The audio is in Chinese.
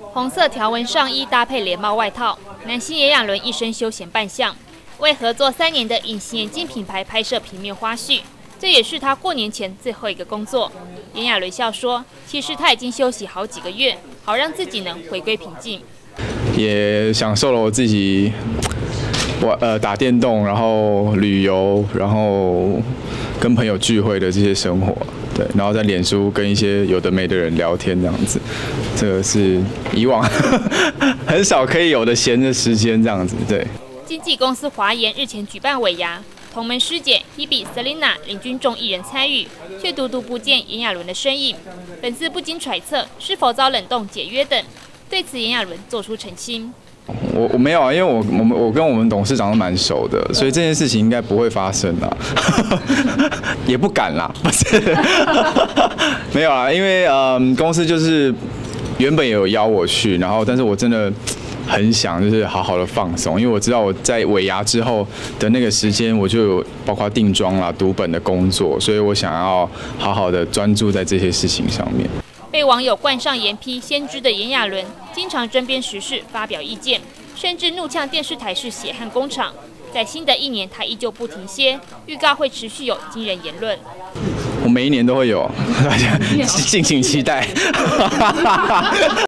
红色条纹上衣搭配连帽外套，男星炎亚纶一身休闲扮相，为合作3年的隐形眼镜品牌拍摄平面花絮，这也是他过年前最后一个工作。炎亚纶笑说：“其实他已经休息好几个月，好让自己能回归平静， 也享受了我自己。”打电动，然后旅游，然后跟朋友聚会的这些生活，对，然后在脸书跟一些有的没的人聊天这样子，这个是以往很少可以有的闲的时间这样子，对。 经纪公司华研日前举办尾牙，同门师姐 Hebe、Selina 领军众艺人参与，却独不见炎亚纶的身影，粉丝不禁揣测是否遭冷冻解约等。对此，炎亚纶做出澄清。 我没有啊，因为我跟我们董事长都蛮熟的，所以这件事情应该不会发生啊，也不敢啦，不是，没有啦，因为公司就是原本也有邀我去，然后但是我真的很想就是好好的放松，因为我知道我在尾牙之后的那个时间，我就有包括定妆啦、读本的工作，所以我想要好好的专注在这些事情上面。 被网友冠上严批先知的炎亚纶，经常针砭时事发表意见，甚至怒呛电视台是血汗工厂。在新的一年，他依旧不停歇，预告会持续有惊人言论。 我每一年都会有，大家敬请期待。